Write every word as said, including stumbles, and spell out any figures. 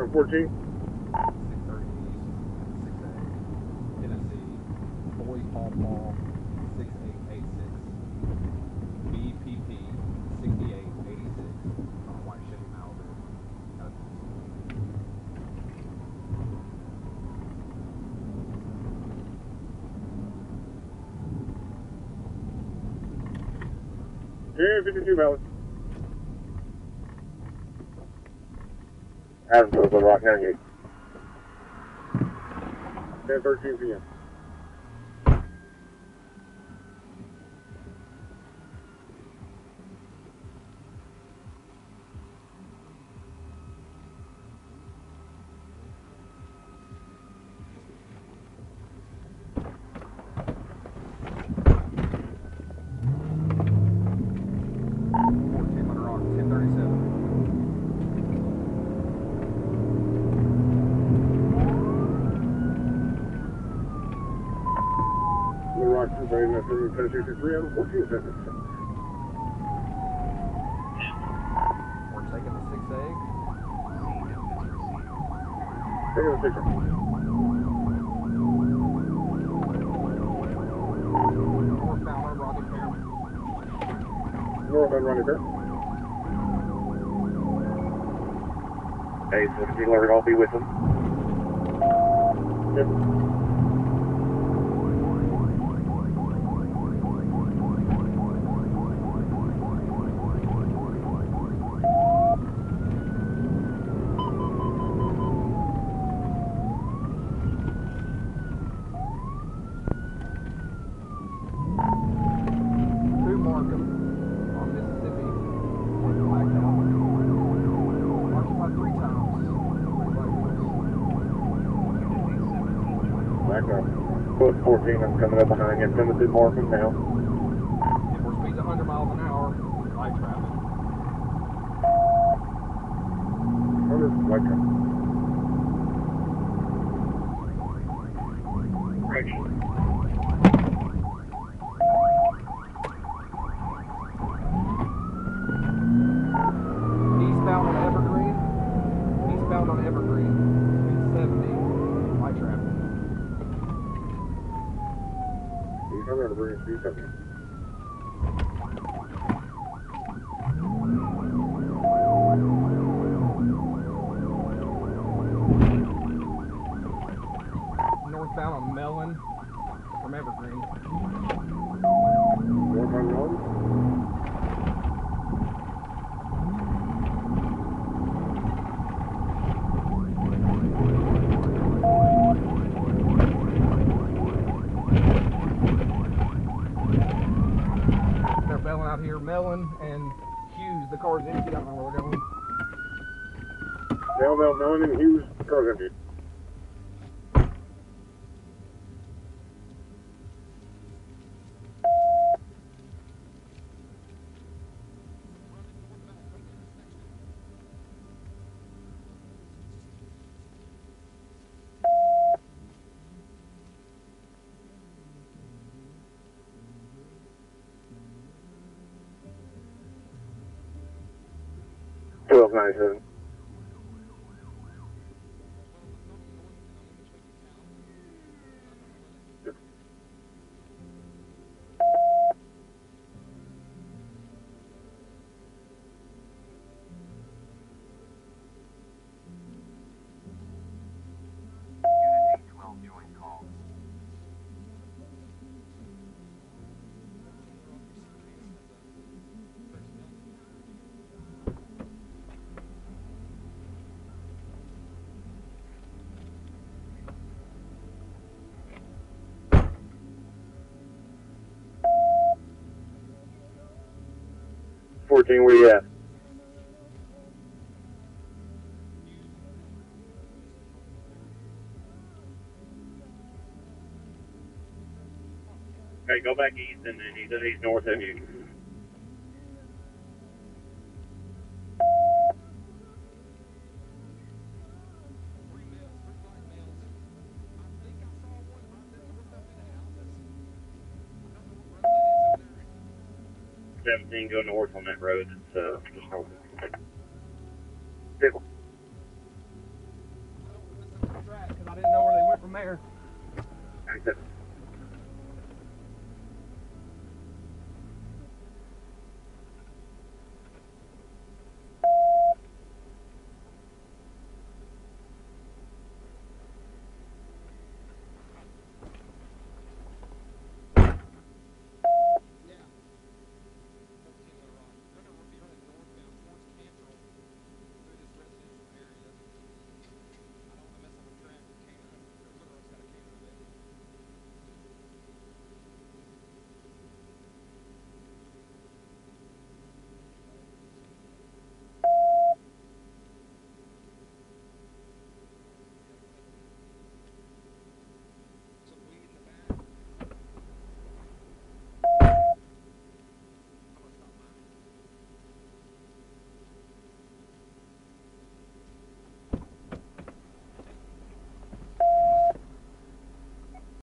Tower fourteen. six thirty East, six A, Tennessee, Boy Paw Paw, six eight eight six, B P P, sixty-eight eighty-six, on a white Chevy Malibu. ten fifty-two valid. Adams goes to Rock ninety-eight. ten thirteen p m fourteen Little Rock, ten thirty-seven. Little Rock two thirty, Tennessee sixty-three, Adam fourteen seconds. We're taking the six A. Taking the six A. Northbound Rodney Fair. Northbound Rodney Fair. Hey, seventeen alert, I'll be with them. Yep. Back up. Foot fourteen, I'm coming up behind you. Timothy Markham now. We're speeds one hundred miles an hour. Light traffic. one hundred, light traffic. Correction. Eastbound on Evergreen. Eastbound on Evergreen. Speed seventy. Light traffic. He's coming to bring speed seventy. Northbound on Mellon from Evergreen. Northbound Mellon. They're bailing out here. Mellon and Hughes. The car's empty. I don't know where they're going. Belleville, Mellon, and Hughes, the car's empty. twelve ninety-seven. fourteen, where you at? Okay, go back east and then he's, he's north of you. seventeen, go north on that road. It's uh, just north. Vehicle. from there. ninety-seven.